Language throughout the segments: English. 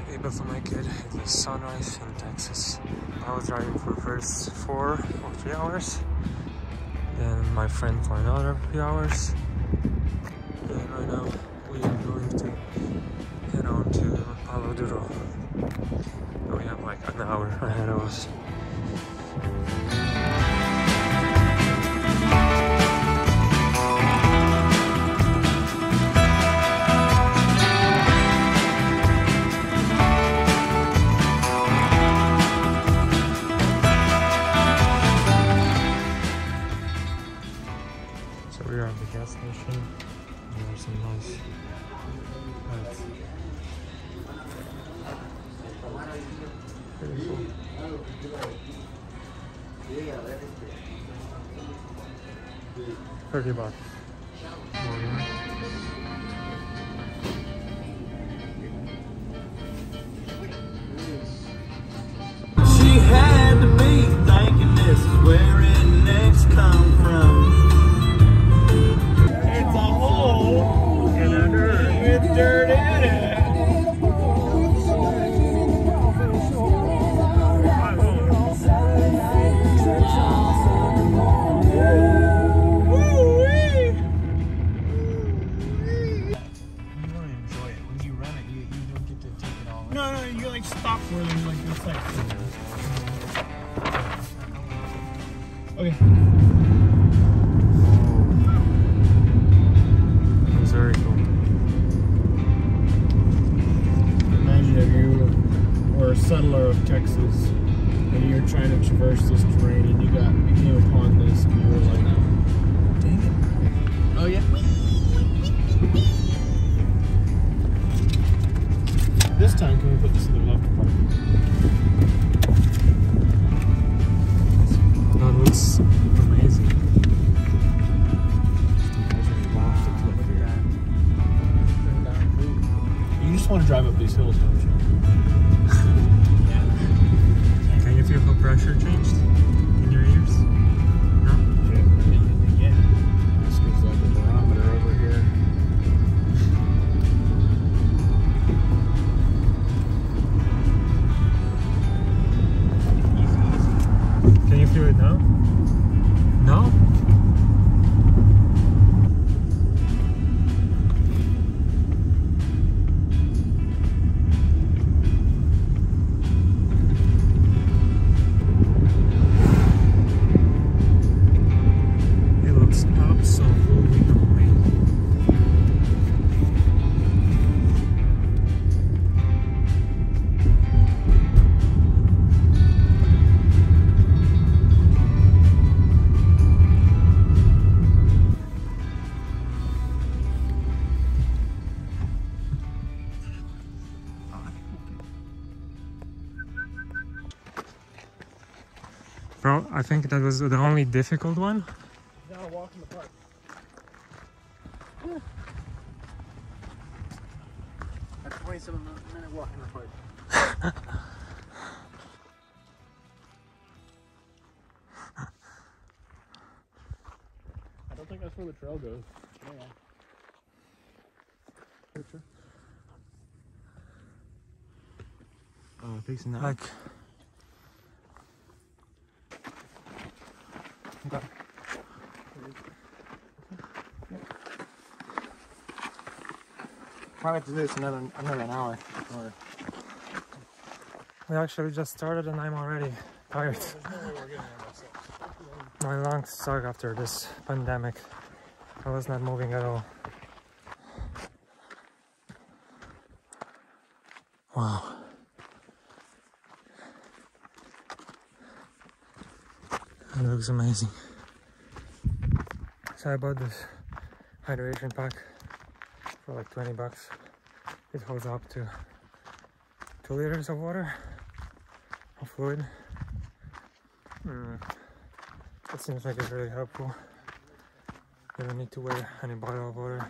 able to make it. It was sunrise in Texas. I was driving for the first 4 or 3 hours, then my friend for another few hours, and right now we are going to head on to Palo Duro. We have like an hour ahead of us. We are at the gas station. There are some nice lights. Pretty cool. $30. She had to be thinking this is where it next come from. It's a hole in the dirt with dirt in it. No, you like stop where there's like this like. Okay. That was very cool. Imagine if you were a settler of Texas and you're trying to traverse this terrain and you came upon this and you were like, dang it. Oh yeah. This time, can we put this in the left compartment? That looks amazing. You just want to drive up these hills, don't you? Yeah. Can you feel how pressure changed in your ears? No? Yeah. This gives like a barometer over here. Can you feel it now? No? It looks absolutely amazing. Bro, I think that was the only difficult one. Now walk in the park. A 27-minute walk in the park. I don't think that's where the trail goes. Yeah. Picture. Facing that. Like. Okay. Probably have to do this another an hour. Or... We actually just started and I'm already tired. My lungs suck after this pandemic. I was not moving at all. Wow. It looks amazing. So I bought this hydration pack for like $20. It holds up to 2 liters of water, of fluid. It seems like it's really helpful. You don't need to weigh any bottle of water.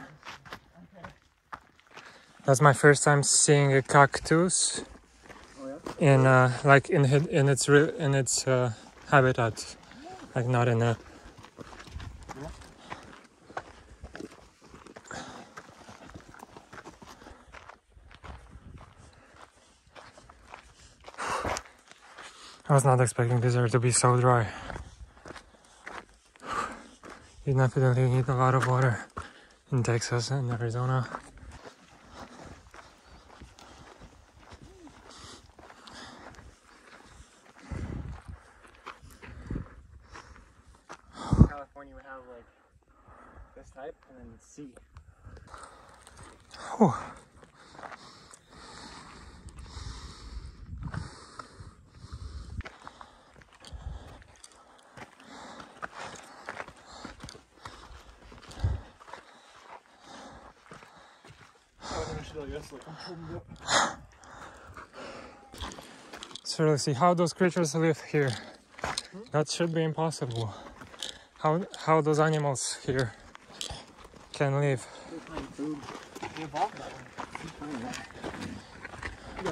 That's my first time seeing a cactus in like in its habitat, like not in a. I was not expecting this air to be so dry. You definitely need a lot of water in Texas and Arizona. California would have like this type and then sea. Whew. So let's see how those creatures live here. That should be impossible. How those animals here can live. They find food. They evolved that way. Yeah.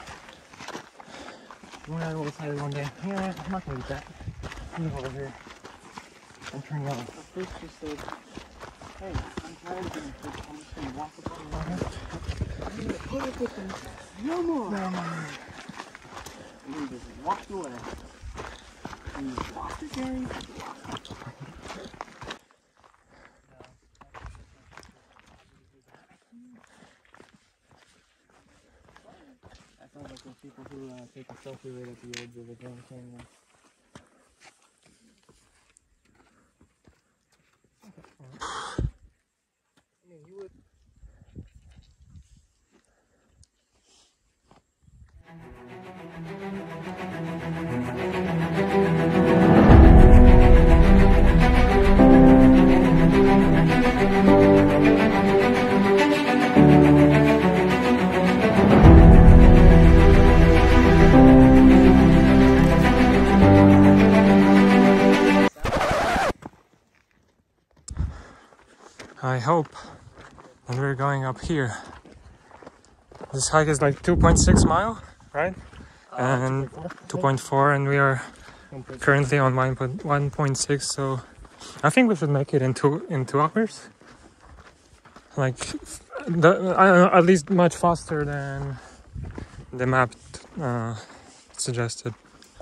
You want to go outside one day? Yeah, I'm not gonna eat that. I'm gonna go over here. I'm turning on. The fish just said, hey, I'm tired of being fish. I'm just gonna walk up on the water. I'm gonna put up with them. No more. No more. And he just walked away. And he just walked again. That sounds like those people who take a selfie right at the edge of the Grand Canyon. I mean, you would. I hope that we're going up here. This hike is like 2.6 mile, right? And 2.4, and we are currently on 1.6, so I think we should make it in 2 hours. Like at least much faster than the map suggested.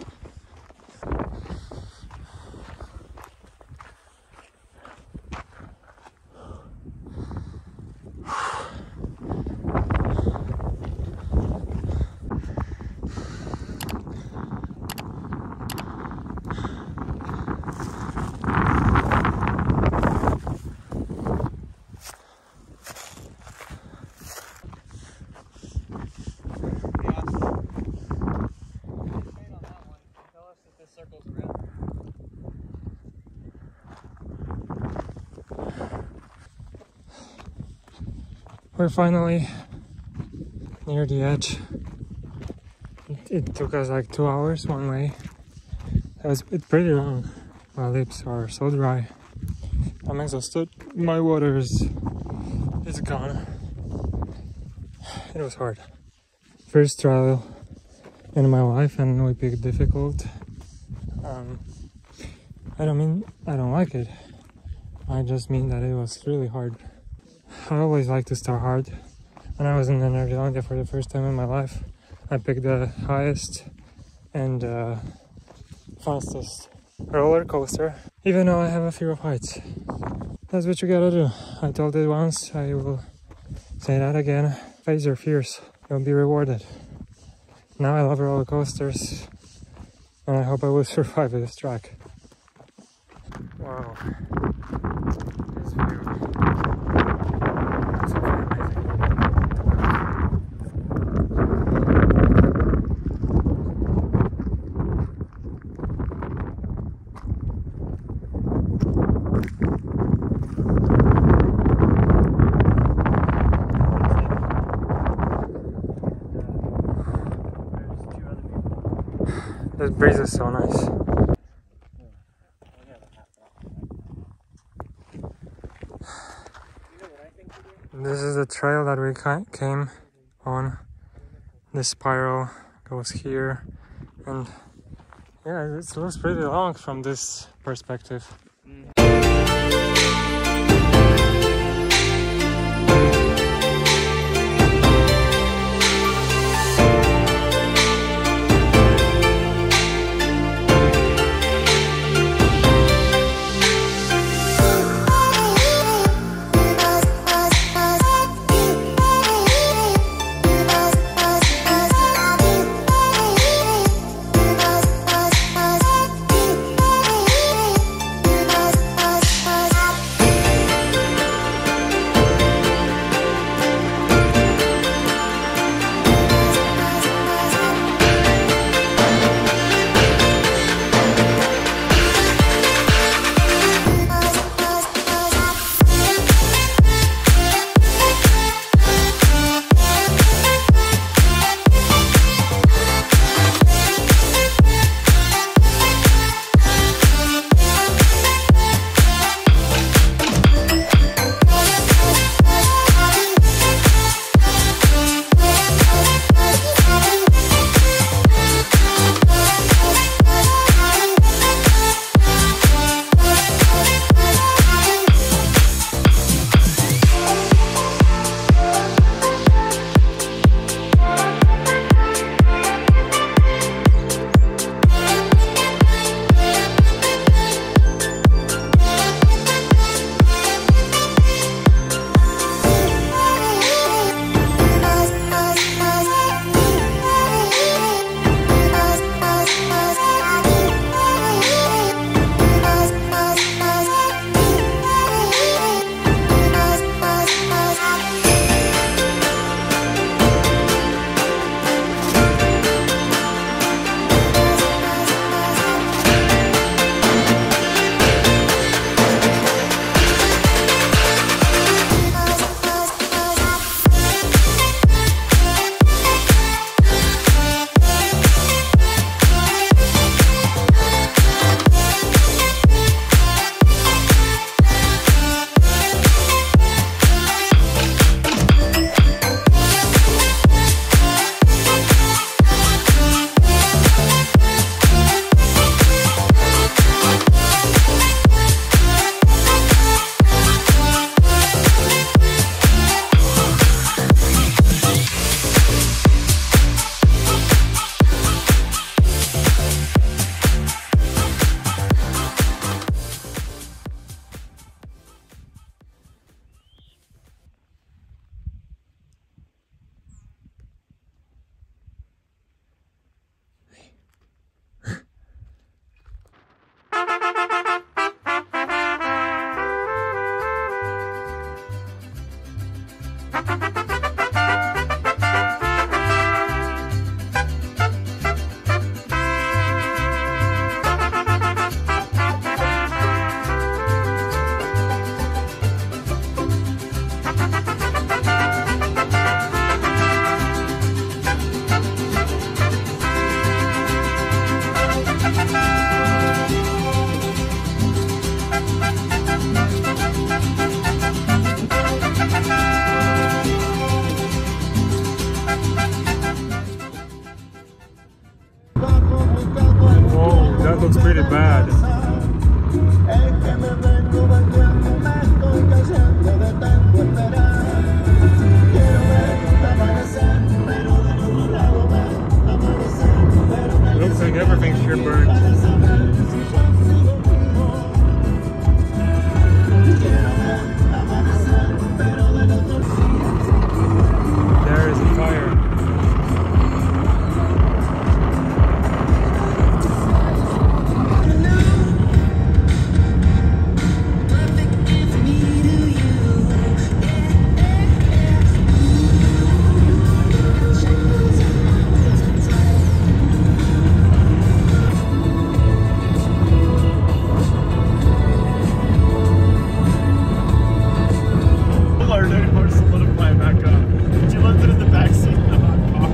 We're finally near the edge. It took us like 2 hours one way. It's pretty long. My lips are so dry. I'm exhausted. My water is gone. It was hard. First trial in my life, and we picked difficult. I don't mean I don't like it. I just mean that it was really hard. I always like to start hard. When I was in Netherlands for the first time in my life, I picked the highest and fastest roller coaster, even though I have a fear of heights. That's what you gotta do. I told it once, I will say that again. Face your fears, you'll be rewarded. Now I love roller coasters, and I hope I will survive this track. Wow. This view. It's okay, amazing. This breeze is so nice. This is the trail that we came on. This spiral goes here, and yeah, it looks pretty long from this perspective. Whoa, that looks pretty bad. Looks like everything's here burnt. There is a fire.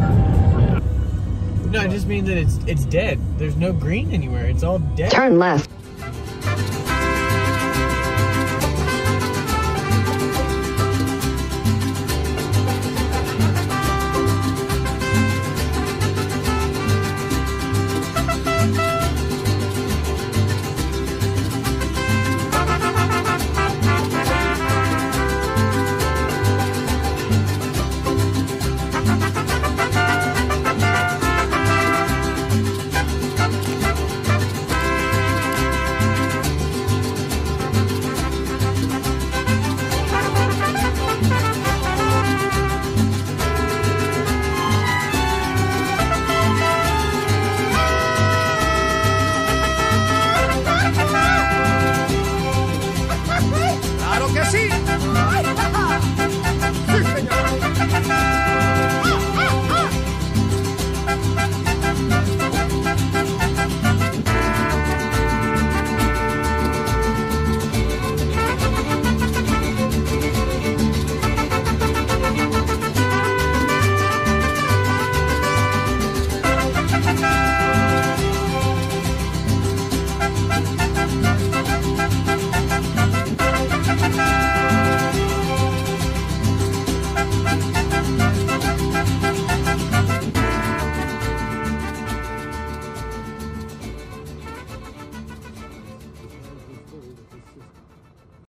No, I just mean that it's dead. There's no green anywhere. It's all dead. Turn left.